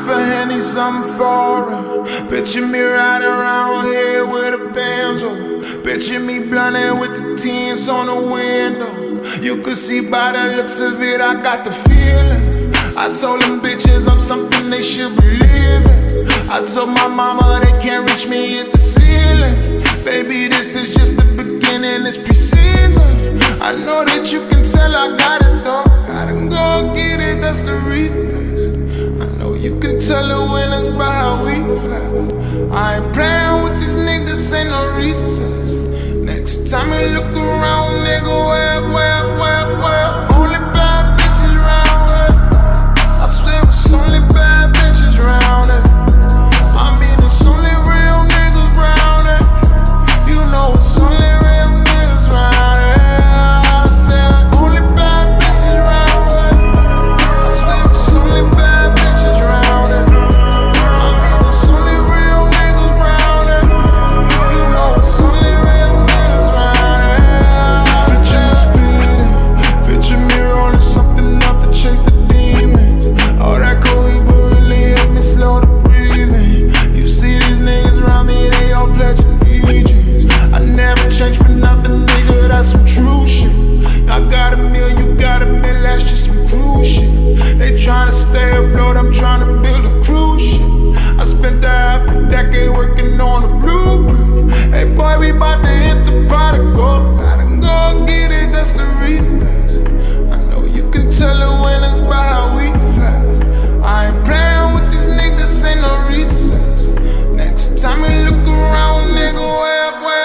for Henny, something foreign. Picture me riding around here with a Benzo. Picture me blinded with the tints on the window. You could see by the looks of it, I got the feeling. I told them bitches I'm something they should believe in. I told my mama they can't reach me at the ceiling. Baby, this is just the beginning, it's preseason. I know that you can tell I got it though. Gotta go get it, that's the reflex. I know you can tell the winners by how we flex. I ain't playing with these niggas, ain't no recess. Next time you look around, nigga, where? Only bad bitches round here. I swear it's only bad bitches round here. I mean it's only real niggas round here. You know it's only real niggas round here. I said only bad bitches round here. I swear it's only bad bitches round here. I mean it's only real niggas round here. You know it's only real niggas round here. Picture me speeding, picture me rolling something up to chase the demons. All that coheed really helped me slow the breathing. You see these niggas around me, they all pledge allegiance. I never change for nothing, nigga, that's some true shit. I got a meal, you got a meal, that's just some cruise shit. They tryna stay afloat, I'm tryna build a cruise ship. I spent the half a decade working on a blueprint. Hey boy, we bout to hit the pot and go. Gotta go get it, that's the reflex. I know you can tell the winners by how we flex. I ain't playing with these niggas, ain't no recess. Next time you look around, nigga, where?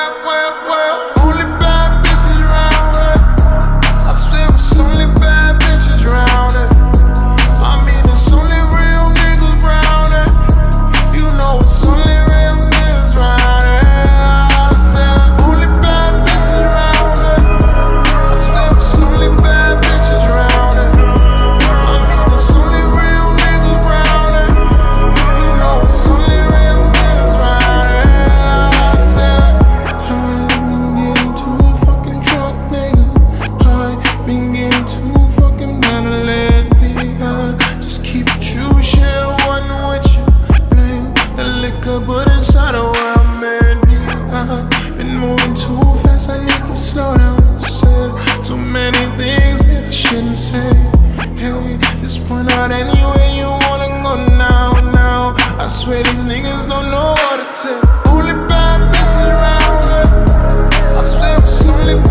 Only bad bitches round here. I swear it's only bad bitches round here. I mean it's only real niggas round here. You know it's only real niggas round here. I said only bad bitches round here. I swear it's only bad bitches round here. I mean it's only real niggas round here. You know it's only real niggas round here. I said I've been getting too fucking drunk, nigga. I've been getting too fucking better lately. Just keep it true, share one with you. Blame the liquor, but inside of where I'm at. Been moving too fast, I need to slow down. Said too many things that I shouldn't say. Hey, just point out anywhere you wanna go now. I swear these niggas don't know what to take. Only bad bitches around here. I swear it's only